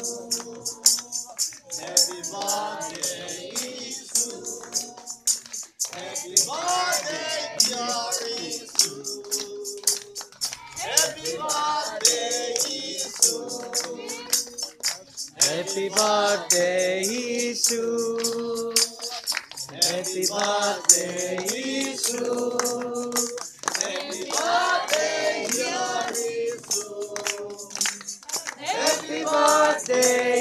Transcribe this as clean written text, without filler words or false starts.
Happy birthday, Isu. Happy birthday, dear Isu. Happy birthday, Isu. Happy birthday, Isu. Happy birthday, Isu. Happy birthday, dear Isu. Happy birthday,